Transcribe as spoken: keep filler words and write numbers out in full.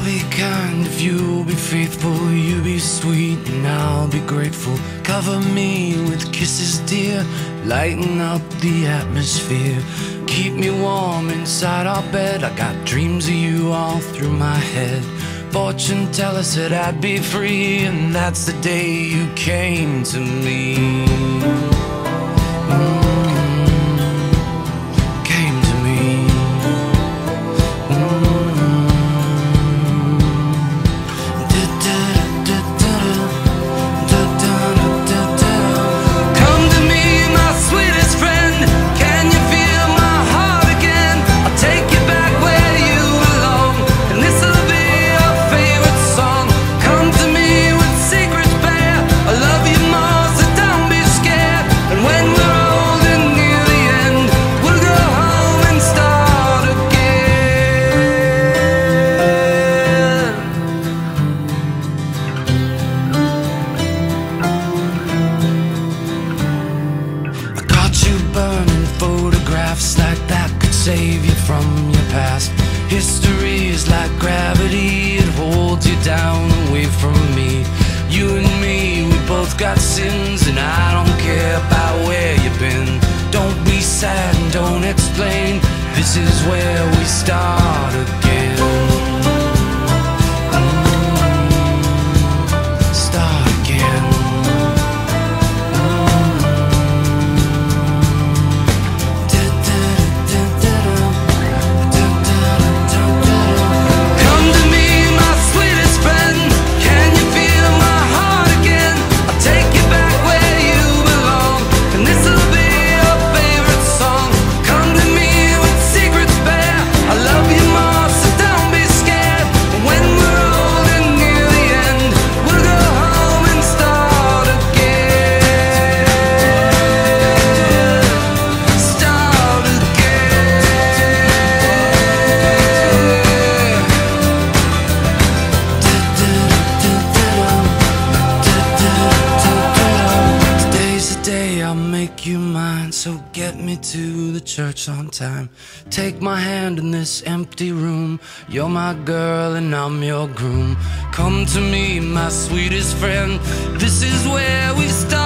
be kind if you'll be faithful. You be sweet and I'll be grateful. Cover me with kisses, dear, lighten up the atmosphere. Keep me warm inside our bed. I got dreams of you all through my head. Fortune teller said I'd be free, and that's the day you came to me. Mm. Like that could save you from your past. History is like gravity, it holds you down away from me. You and me, we both got sins, and I don't care about where you've been. Don't be sad and don't explain, this is where we start again. Mm, start again. So get me to the church on time. Take my hand in this empty room. You're my girl and I'm your groom. Come to me, my sweetest friend. This is where we start.